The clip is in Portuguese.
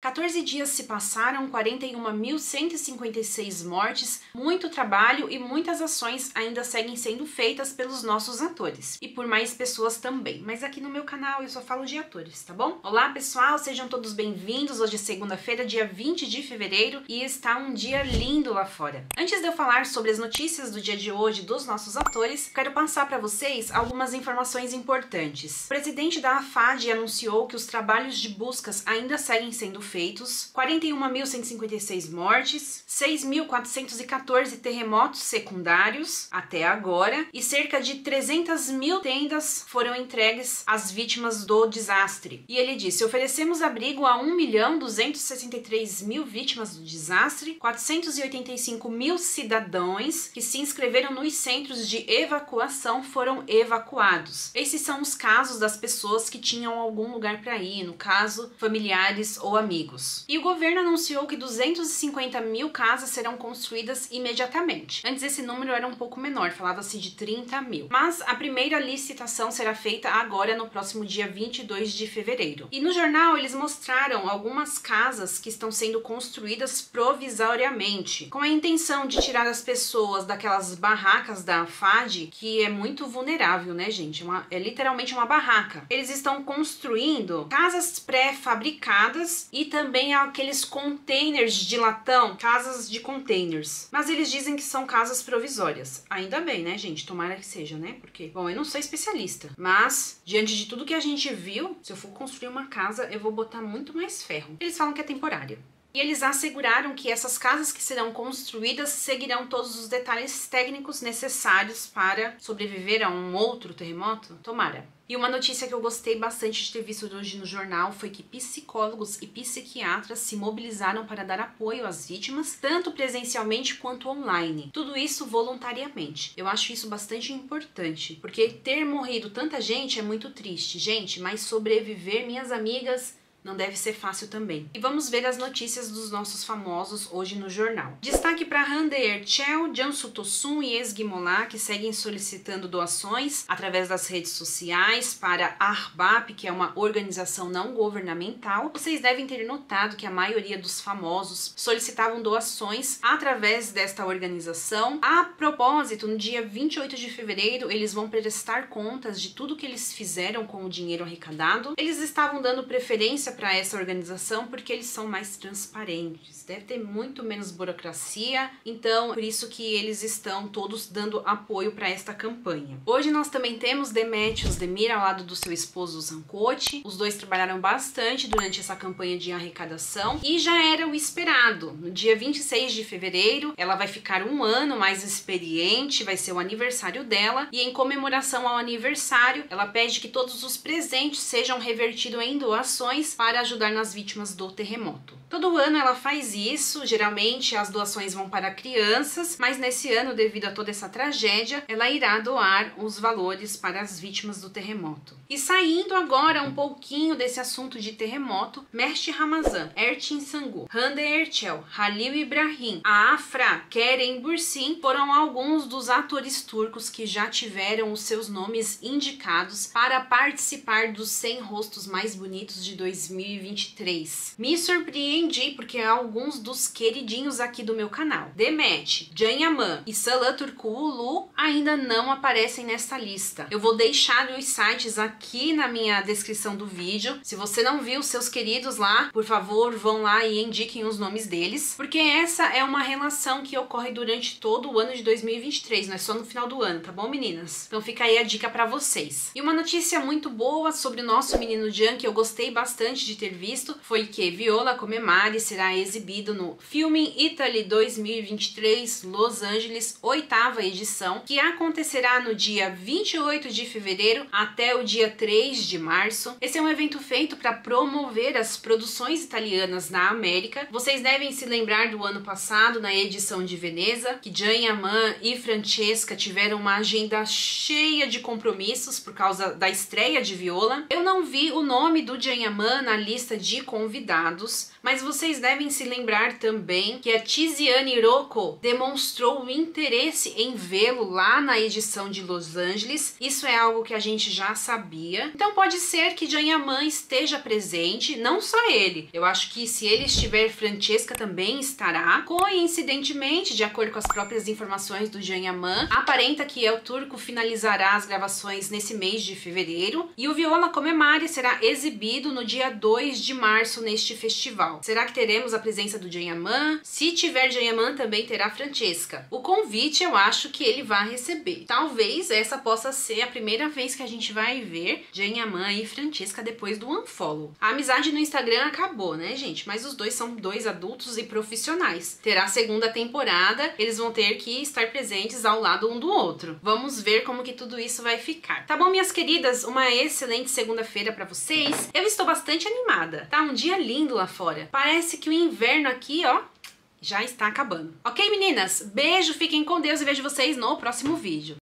14 dias se passaram, 41.156 mortes, muito trabalho e muitas ações ainda seguem sendo feitas pelos nossos atores. E por mais pessoas também. Mas aqui no meu canal eu só falo de atores, tá bom? Olá pessoal, sejam todos bem-vindos. Hoje é segunda-feira, dia 20 de fevereiro e está um dia lindo lá fora. Antes de eu falar sobre as notícias do dia de hoje dos nossos atores, quero passar para vocês algumas informações importantes. O presidente da AFAD anunciou que os trabalhos de buscas ainda seguem sendo feitos, 41.156 mortes, 6.414 terremotos secundários até agora e cerca de 300 mil tendas foram entregues às vítimas do desastre. E ele disse: oferecemos abrigo a 1.263.000 vítimas do desastre, 485 mil cidadãos que se inscreveram nos centros de evacuação foram evacuados. Esses são os casos das pessoas que tinham algum lugar para ir, no caso, familiares ou amigos. E o governo anunciou que 250 mil casas serão construídas imediatamente. Antes esse número era um pouco menor, falava-se de 30 mil. Mas a primeira licitação será feita agora no próximo dia 22 de fevereiro. E no jornal eles mostraram algumas casas que estão sendo construídas provisoriamente, com a intenção de tirar as pessoas daquelas barracas da AFAD, que é muito vulnerável, né, gente? É literalmente uma barraca. Eles estão construindo casas pré-fabricadas e também aqueles containers de latão, casas de containers. Mas eles dizem que são casas provisórias. Ainda bem, né, gente? Tomara que seja, né? Porque, bom, eu não sou especialista, mas diante de tudo que a gente viu, se eu for construir uma casa, eu vou botar muito mais ferro. Eles falam que é temporária. E eles asseguraram que essas casas que serão construídas seguirão todos os detalhes técnicos necessários para sobreviver a um outro terremoto. Tomara. E uma notícia que eu gostei bastante de ter visto hoje no jornal foi que psicólogos e psiquiatras se mobilizaram para dar apoio às vítimas, tanto presencialmente quanto online. Tudo isso voluntariamente. Eu acho isso bastante importante, porque ter morrido tanta gente é muito triste, gente, mas sobreviver, minhas amigas, não deve ser fácil também. E vamos ver as notícias dos nossos famosos hoje no jornal. Destaque para Hande Erçel, Cansu Tosun e Esguimolá, que seguem solicitando doações através das redes sociais para a ARBAP, que é uma organização não governamental. Vocês devem ter notado que a maioria dos famosos solicitavam doações através desta organização. A propósito, no dia 28 de fevereiro, eles vão prestar contas de tudo que eles fizeram com o dinheiro arrecadado. Eles estavam dando preferência para essa organização porque eles são mais transparentes, deve ter muito menos burocracia, então por isso que eles estão todos dando apoio para esta campanha. Hoje nós também temos Demetrios Demir ao lado do seu esposo Zancotti. Os dois trabalharam bastante durante essa campanha de arrecadação e já era o esperado. No dia 26 de fevereiro ela vai ficar um ano mais experiente, vai ser o aniversário dela e em comemoração ao aniversário ela pede que todos os presentes sejam revertidos em doações para ajudar nas vítimas do terremoto. Todo ano ela faz isso, geralmente as doações vão para crianças, mas nesse ano, devido a toda essa tragédia, ela irá doar os valores para as vítimas do terremoto. E saindo agora um pouquinho desse assunto de terremoto, Mehdi Ramazan, Erçin Sangu, Hande Erçel, Halil Ibrahim, a Afra, Kerem Bürsin foram alguns dos atores turcos que já tiveram os seus nomes indicados para participar dos 100 rostos mais bonitos de 2023. Me surpreendi porque alguns dos queridinhos aqui do meu canal, Demet, Can Yaman e Salah Turkoglu, ainda não aparecem nessa lista. Eu vou deixar os sites aqui na minha descrição do vídeo. Se você não viu seus queridos lá, por favor, vão lá e indiquem os nomes deles, porque essa é uma relação que ocorre durante todo o ano de 2023, não é só no final do ano, tá bom, meninas? Então fica aí a dica pra vocês. E uma notícia muito boa sobre o nosso menino Can, que eu gostei bastante de ter visto, foi que Viola Come Mare será exibido no Film Italy 2023 Los Angeles, 8ª edição, que acontecerá no dia 28 de fevereiro até o dia 3 de março. Esse é um evento feito para promover as produções italianas na América. Vocês devem se lembrar do ano passado, na edição de Veneza, que Can Yaman e Francesca tiveram uma agenda cheia de compromissos por causa da estreia de Viola. Eu não vi o nome do Can Yaman na lista de convidados, mas vocês devem se lembrar também que a Tiziane Hiroko demonstrou interesse em vê-lo lá na edição de Los Angeles. Isso é algo que a gente já sabia. Então pode ser que Jean Yaman esteja presente, não só ele. Eu acho que se ele estiver, Francesca também estará. Coincidentemente, de acordo com as próprias informações do Jean Yaman, aparenta que El Turco finalizará as gravações nesse mês de fevereiro e o Viola Come Mare será exibido no dia 2 de março neste festival. Será que teremos a presença do Jean Yaman? Se tiver Jean Yaman, também terá Francesca. O convite eu acho que ele vai receber. Talvez essa possa ser a primeira vez que a gente vai ver Jean Yaman e Francesca depois do unfollow. A amizade no Instagram acabou, né, gente? Mas os dois são dois adultos e profissionais. Terá a segunda temporada, eles vão ter que estar presentes ao lado um do outro. Vamos ver como que tudo isso vai ficar. Tá bom, minhas queridas? Uma excelente segunda-feira pra vocês. Eu estou bastante animada. Tá um dia lindo lá fora. Parece que o inverno aqui, ó, já está acabando. Ok, meninas? Beijo, fiquem com Deus e vejo vocês no próximo vídeo.